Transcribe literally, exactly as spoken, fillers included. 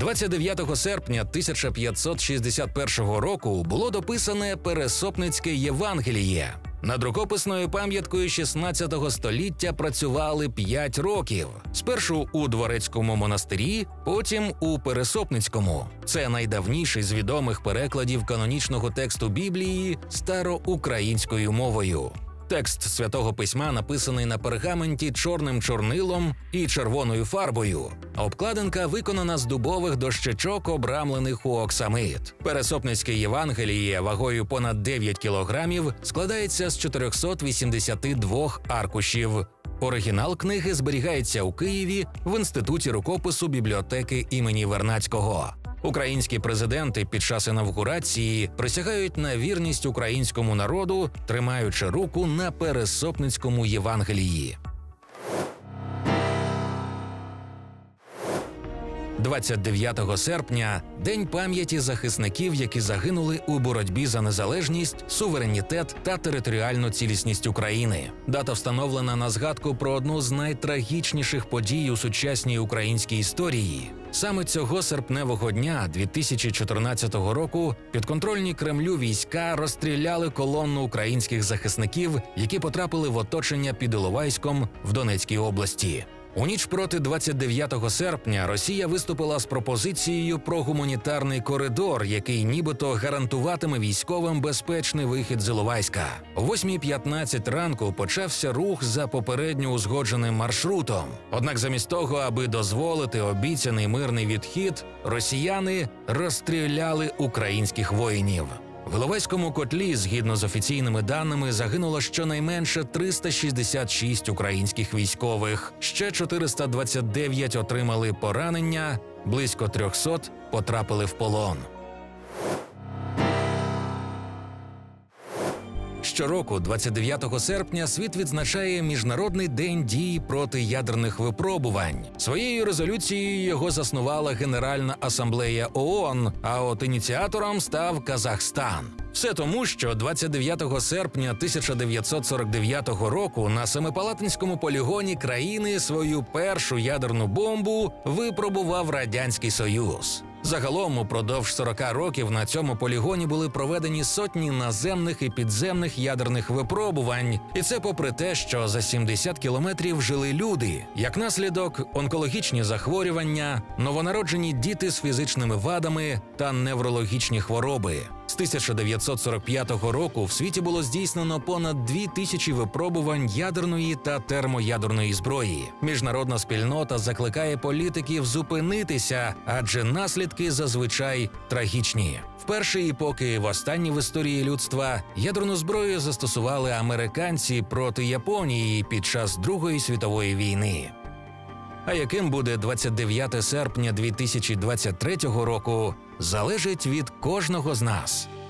двадцять дев'ятого серпня тисяча п'ятсот шістдесят першого року було дописане Пересопницьке Євангеліє. Над рукописною пам'яткою шістнадцятого століття працювали п'ять років. Спершу у Дворецькому монастирі, потім у Пересопницькому. Це найдавніший з відомих перекладів канонічного тексту Біблії староукраїнською мовою. Текст Святого Письма написаний на пергаменті чорним чорнилом і червоною фарбою. Обкладинка виконана з дубових дощечок, обрамлених у оксамит. Пересопницьке Євангеліє вагою понад дев'ять кілограмів складається з чотирьохсот вісімдесяти двох аркушів. Оригінал книги зберігається у Києві в Інституті рукопису бібліотеки імені Вернадського. Українські президенти під час інавгурації присягають на вірність українському народу, тримаючи руку на Пересопницькому Євангелії. двадцять дев'ятого серпня – День пам'яті захисників, які загинули у боротьбі за незалежність, суверенітет та територіальну цілісність України. Дата встановлена на згадку про одну з найтрагічніших подій у сучасній українській історії. Саме цього серпневого дня дві тисячі чотирнадцятого року підконтрольні Кремлю війська розстріляли колонну українських захисників, які потрапили в оточення під Іловайськом в Донецькій області. У ніч проти двадцять дев'ятого серпня Росія виступила з пропозицією про гуманітарний коридор, який нібито гарантуватиме військовим безпечний вихід з Іловайська. О восьмій п'ятнадцять ранку почався рух за попередньо узгодженим маршрутом. Однак замість того, аби дозволити обіцяний мирний відхід, росіяни розстріляли українських воїнів. В Іловайському котлі, згідно з офіційними даними, загинуло щонайменше триста шістдесят шість українських військових, ще чотириста двадцять дев'ять отримали поранення, близько трьохсот потрапили в полон. Щороку, двадцять дев'ятого серпня, світ відзначає Міжнародний день дії проти ядерних випробувань. Своєю резолюцією його заснувала Генеральна асамблея ООН, а от ініціатором став Казахстан. Все тому, що двадцять дев'ятого серпня тисяча дев'ятсот сорок дев'ятого року на Семипалатинському полігоні країни свою першу ядерну бомбу випробував Радянський Союз. Загалом упродовж сорока років на цьому полігоні були проведені сотні наземних і підземних ядерних випробувань. І це попри те, що за сімдесят кілометрів жили люди. Як наслідок – онкологічні захворювання, новонароджені діти з фізичними вадами та неврологічні хвороби. З тисяча дев'ятсот сорок п'ятого року в світі було здійснено понад дві тисячі випробувань ядерної та термоядерної зброї. Міжнародна спільнота закликає політиків зупинитися, адже наслідки зазвичай трагічні. Вперше і поки востаннє в історії людства ядерну зброю застосували американці проти Японії під час Другої світової війни. А яким буде двадцять дев'яте серпня дві тисячі двадцять третього року, залежить від кожного з нас.